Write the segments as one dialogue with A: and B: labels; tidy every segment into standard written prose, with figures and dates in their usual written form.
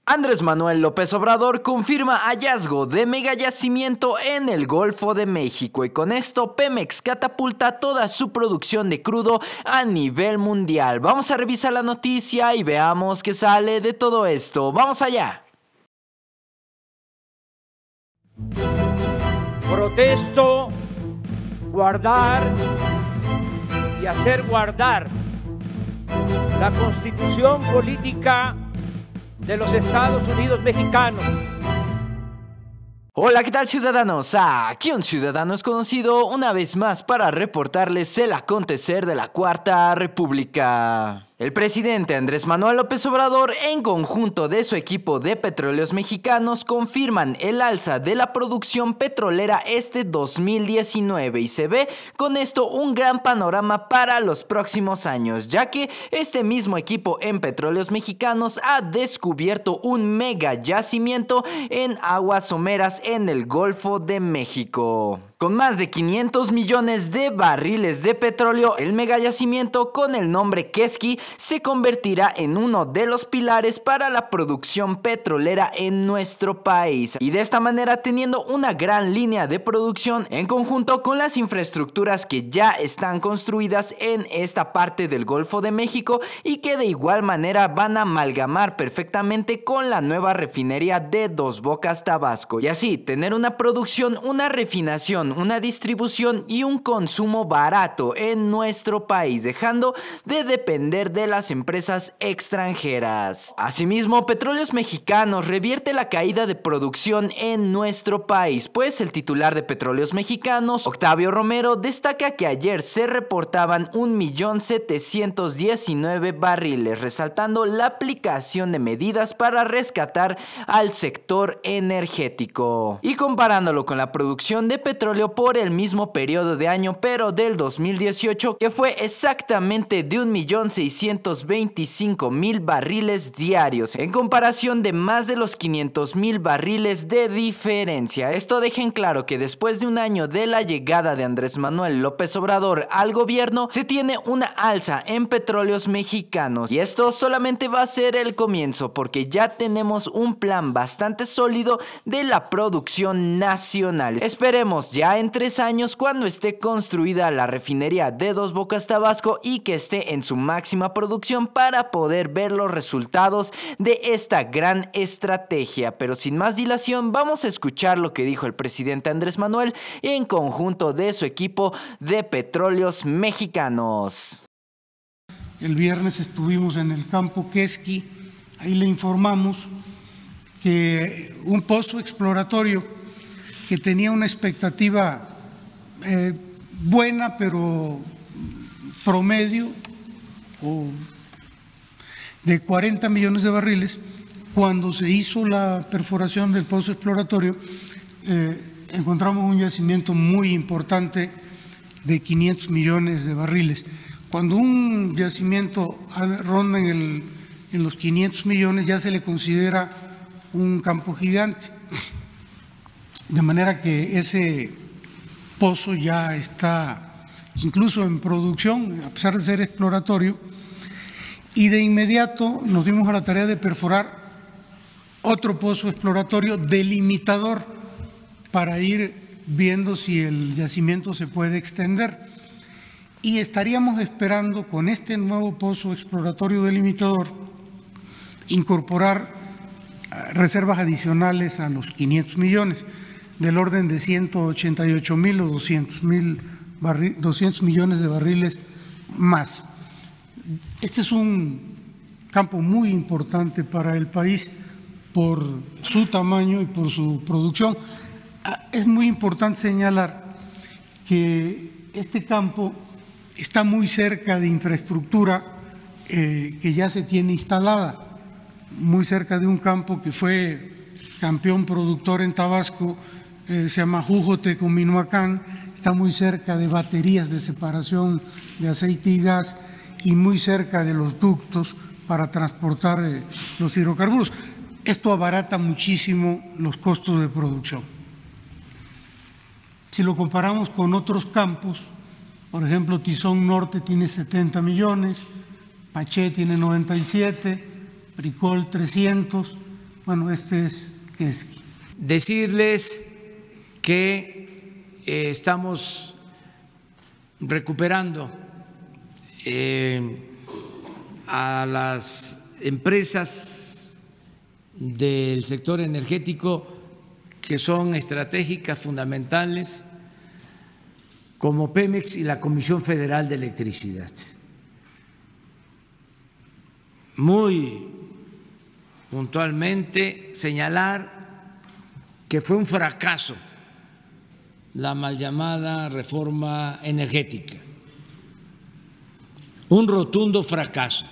A: Andrés Manuel López Obrador confirma hallazgo de megayacimiento en el Golfo de México y con esto Pemex catapulta toda su producción de crudo a nivel mundial. Vamos a revisar la noticia y veamos qué sale de todo esto. ¡Vamos allá!
B: Protesto guardar y hacer guardar la Constitución política de los Estados Unidos mexicanos.
A: Hola, ¿qué tal, ciudadanos? Aquí un ciudadano es conocido una vez más para reportarles el acontecer de la Cuarta República. El presidente Andrés Manuel López Obrador, en conjunto de su equipo de petróleos mexicanos, confirman el alza de la producción petrolera este 2019 y se ve con esto un gran panorama para los próximos años, ya que este mismo equipo en petróleos mexicanos ha descubierto un mega yacimiento en aguas someras en el Golfo de México. Con más de 500 millones de barriles de petróleo, el megayacimiento con el nombre Quesqui se convertirá en uno de los pilares para la producción petrolera en nuestro país. Y de esta manera teniendo una gran línea de producción en conjunto con las infraestructuras que ya están construidas en esta parte del Golfo de México y que de igual manera van a amalgamar perfectamente con la nueva refinería de Dos Bocas, Tabasco. Y así tener una producción, una refinación, una distribución y un consumo barato en nuestro país, dejando de depender de las empresas extranjeras. Asimismo, Petróleos Mexicanos revierte la caída de producción en nuestro país, pues el titular de Petróleos Mexicanos, Octavio Romero, destaca que ayer se reportaban 1.719.000 barriles, resaltando la aplicación de medidas para rescatar al sector energético. Y comparándolo con la producción de petróleo por el mismo periodo de año, pero del 2018, que fue exactamente de 1.625.000 barriles diarios, en comparación de más de los 500.000 barriles de diferencia. Esto deja en claro que después de un año de la llegada de Andrés Manuel López Obrador al gobierno, se tiene una alza en petróleos mexicanos. Y esto solamente va a ser el comienzo, porque ya tenemos un plan bastante sólido de la producción nacional. Esperemos ya en 3 años, cuando esté construida la refinería de Dos Bocas, Tabasco, y que esté en su máxima producción, para poder ver los resultados de esta gran estrategia. Pero sin más dilación, vamos a escuchar lo que dijo el presidente Andrés Manuel en conjunto de su equipo de petróleos mexicanos.
C: El viernes estuvimos en el campo Quesqui, ahí le informamos que un pozo exploratorio que tenía una expectativa buena, pero promedio, o de 40 millones de barriles, cuando se hizo la perforación del pozo exploratorio, encontramos un yacimiento muy importante de 500 millones de barriles. Cuando un yacimiento ronda en los 500 millones, ya se le considera un campo gigante. De manera que ese pozo ya está incluso en producción, a pesar de ser exploratorio, y de inmediato nos dimos a la tarea de perforar otro pozo exploratorio delimitador para ir viendo si el yacimiento se puede extender. Y estaríamos esperando con este nuevo pozo exploratorio delimitador incorporar reservas adicionales a los 500 millones, del orden de 188.000 o 200 millones de barriles más. Este es un campo muy importante para el país por su tamaño y por su producción. Es muy importante señalar que este campo está muy cerca de infraestructura que ya se tiene instalada, muy cerca de un campo que fue campeón productor en Tabasco, se llama Jújotecuminoacán, está muy cerca de baterías de separación de aceite y gas y muy cerca de los ductos para transportar los hidrocarburos. Esto abarata muchísimo los costos de producción. Si lo comparamos con otros campos, por ejemplo, Tizón Norte tiene 70 millones, Paché tiene 97, Bricol 300, Bueno, este es Quesqui.
B: Decirles que estamos recuperando a las empresas del sector energético que son estratégicas, fundamentales, como Pemex y la Comisión Federal de Electricidad. Muy puntualmente señalar que fue un fracaso la mal llamada reforma energética, un rotundo fracaso,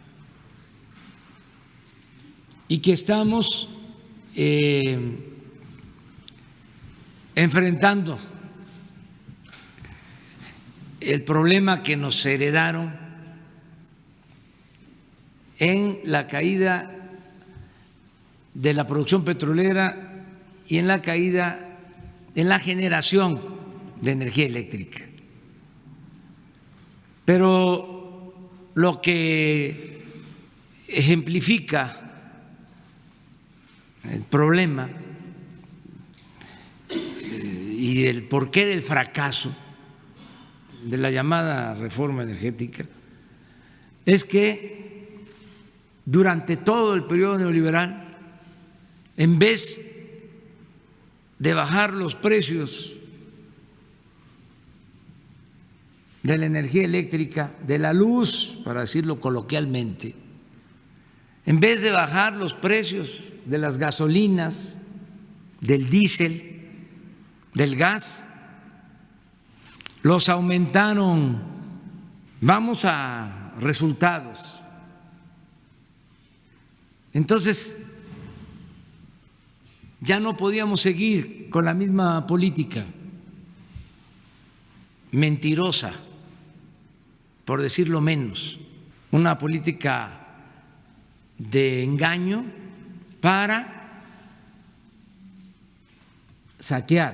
B: y que estamos enfrentando el problema que nos heredaron en la caída de la producción petrolera y en la caída en la generación de energía eléctrica. Pero lo que ejemplifica el problema y el porqué del fracaso de la llamada reforma energética es que durante todo el periodo neoliberal, en vez de bajar los precios de la energía eléctrica, de la luz, para decirlo coloquialmente, en vez de bajar los precios de las gasolinas, del diésel, del gas, los aumentaron. Vamos a resultados. Entonces, ya no podíamos seguir con la misma política mentirosa, por decirlo menos, una política de engaño para saquear,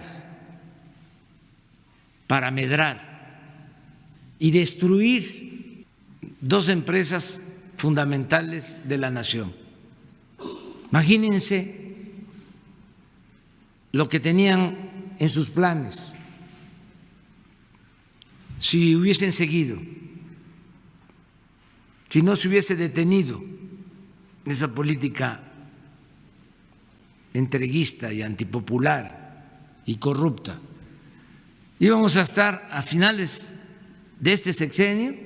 B: para amedrar y destruir dos empresas fundamentales de la nación. Imagínense lo que tenían en sus planes si hubiesen seguido, si no se hubiese detenido esa política entreguista y antipopular y corrupta. Íbamos a estar a finales de este sexenio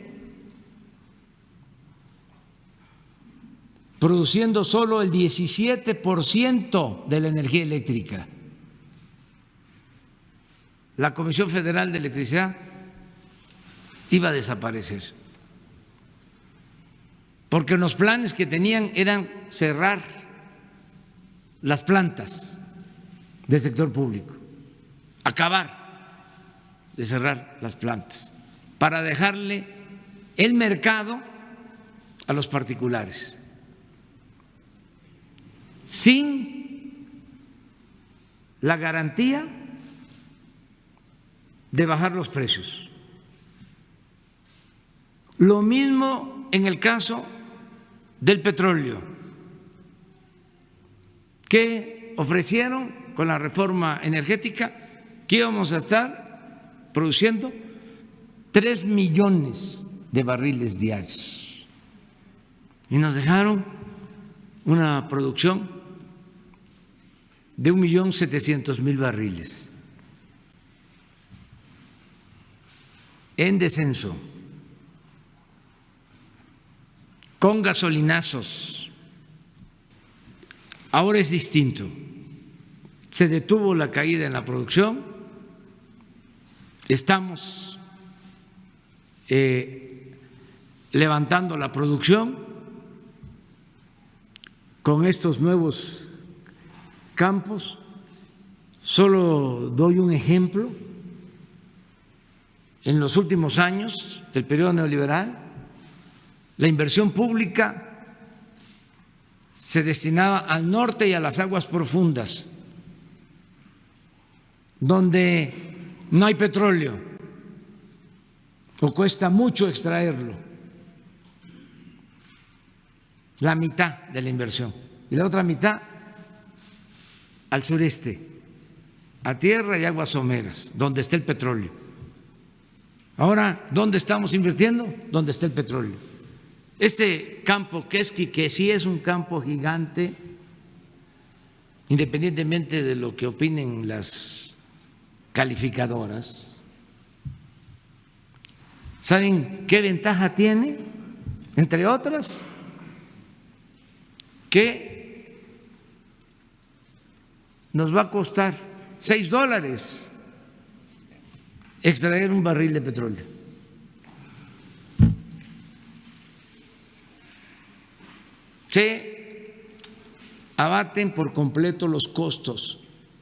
B: produciendo solo el 17% de la energía eléctrica. La Comisión Federal de Electricidad iba a desaparecer, porque los planes que tenían eran cerrar las plantas del sector público, acabar de cerrar las plantas para dejarle el mercado a los particulares, sin la garantía de bajar los precios. Lo mismo en el caso del petróleo, que ofrecieron con la reforma energética que íbamos a estar produciendo 3 millones de barriles diarios y nos dejaron una producción de 1.700.000 barriles en descenso, con gasolinazos. Ahora es distinto. Se detuvo la caída en la producción, estamos levantando la producción con estos nuevos campos. Solo doy un ejemplo. En los últimos años del periodo neoliberal, la inversión pública se destinaba al norte y a las aguas profundas, donde no hay petróleo o cuesta mucho extraerlo, la mitad de la inversión, y la otra mitad al sureste, a tierra y aguas someras, donde está el petróleo. Ahora, ¿dónde estamos invirtiendo? Donde está el petróleo. Este campo Quesqui, que sí es un campo gigante, independientemente de lo que opinen las calificadoras, ¿saben qué ventaja tiene? Entre otras, que nos va a costar $6 extraer un barril de petróleo. Se abaten por completo los costos.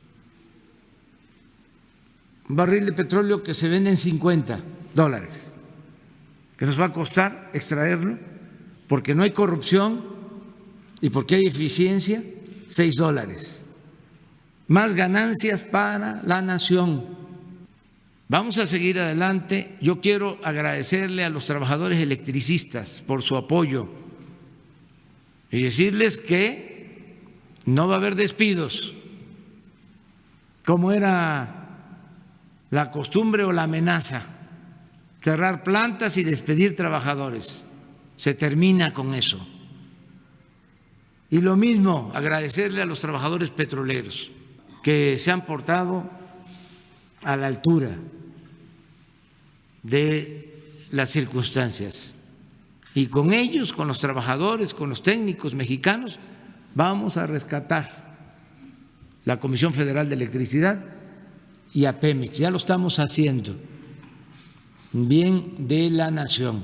B: Un barril de petróleo que se vende en $50, que nos va a costar extraerlo porque no hay corrupción y porque hay eficiencia, $6. Más ganancias para la nación. Vamos a seguir adelante. Yo quiero agradecerle a los trabajadores electricistas por su apoyo y decirles que no va a haber despidos, como era la costumbre o la amenaza, cerrar plantas y despedir trabajadores. Se termina con eso. Y lo mismo, agradecerle a los trabajadores petroleros que se han portado a la altura de las circunstancias. Y con ellos, con los trabajadores, con los técnicos mexicanos, vamos a rescatar la Comisión Federal de Electricidad y a Pemex. Ya lo estamos haciendo, bien de la nación.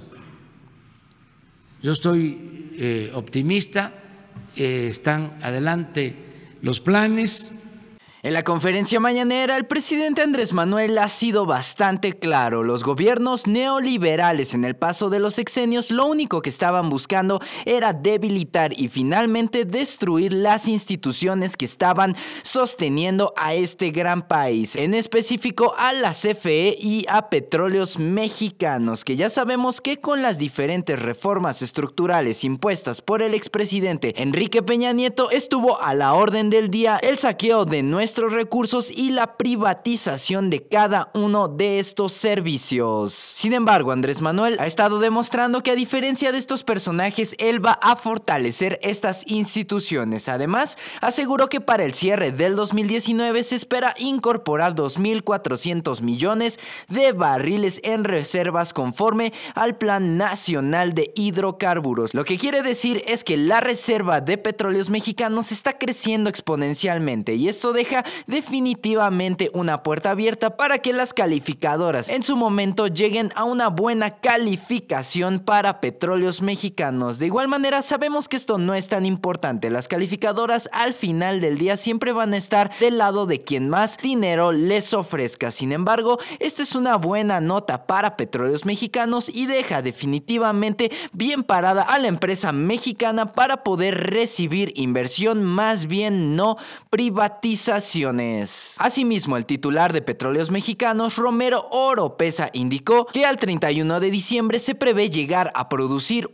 B: Yo estoy optimista, están adelante los planes.
A: En la conferencia mañanera, el presidente Andrés Manuel ha sido bastante claro. Los gobiernos neoliberales en el paso de los sexenios lo único que estaban buscando era debilitar y finalmente destruir las instituciones que estaban sosteniendo a este gran país, en específico a la CFE y a Petróleos Mexicanos, que ya sabemos que con las diferentes reformas estructurales impuestas por el expresidente Enrique Peña Nieto estuvo a la orden del día el saqueo de nuestros recursos y la privatización de cada uno de estos servicios. Sin embargo, Andrés Manuel ha estado demostrando que a diferencia de estos personajes, él va a fortalecer estas instituciones. Además, aseguró que para el cierre del 2019 se espera incorporar 2.400 millones de barriles en reservas conforme al Plan Nacional de Hidrocarburos. Lo que quiere decir es que la reserva de Petróleos Mexicanos está creciendo exponencialmente y esto deja definitivamente una puerta abierta para que las calificadoras en su momento lleguen a una buena calificación para Petróleos Mexicanos. De igual manera, sabemos que esto no es tan importante. Las calificadoras al final del día siempre van a estar del lado de quien más dinero les ofrezca. Sin embargo, esta es una buena nota para Petróleos Mexicanos y deja definitivamente bien parada a la empresa mexicana para poder recibir inversión, más bien no privatización. Asimismo, el titular de Petróleos Mexicanos, Romero Oropesa, indicó que al 31 de diciembre se prevé llegar a producir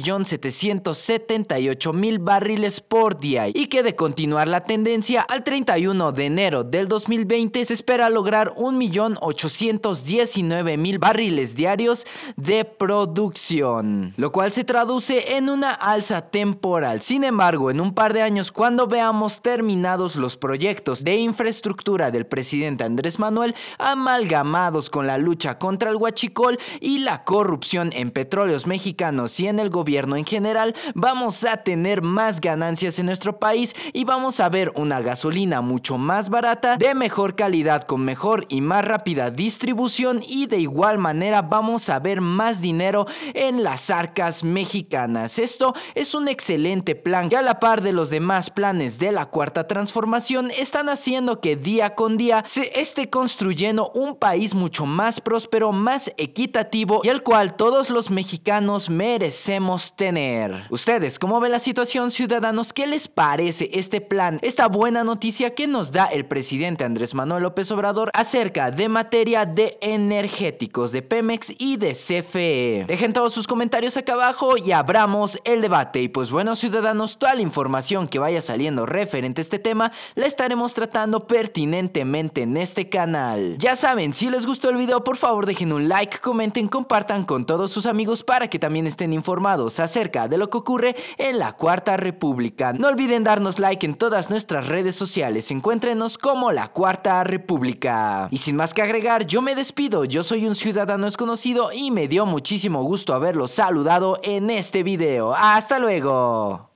A: 1.778.000 barriles por día y que de continuar la tendencia al 31 de enero del 2020 se espera lograr 1.819.000 barriles diarios de producción, lo cual se traduce en una alza temporal. Sin embargo, en un par de años, cuando veamos terminados los proyectos de infraestructura del presidente Andrés Manuel amalgamados con la lucha contra el huachicol y la corrupción en Petróleos Mexicanos y en el gobierno en general, vamos a tener más ganancias en nuestro país y vamos a ver una gasolina mucho más barata, de mejor calidad, con mejor y más rápida distribución, y de igual manera vamos a ver más dinero en las arcas mexicanas. Esto es un excelente plan que, a la par de los demás planes de la Cuarta Transformación, están haciendo que día con día se esté construyendo un país mucho más próspero, más equitativo y al cual todos los mexicanos merecemos tener. ¿Ustedes cómo ven la situación, ciudadanos? ¿Qué les parece este plan, esta buena noticia que nos da el presidente Andrés Manuel López Obrador acerca de materia de energéticos, de Pemex y de CFE? Dejen todos sus comentarios acá abajo y abramos el debate. Y pues bueno, ciudadanos, toda la información que vaya saliendo referente a este tema la estaremos tratando tratando pertinentemente en este canal. Ya saben, si les gustó el video, por favor dejen un like, comenten, compartan con todos sus amigos para que también estén informados acerca de lo que ocurre en la Cuarta República. No olviden darnos like en todas nuestras redes sociales, encuéntrenos como la Cuarta República. Y sin más que agregar, yo me despido, yo soy un ciudadano desconocido y me dio muchísimo gusto haberlos saludado en este video. ¡Hasta luego!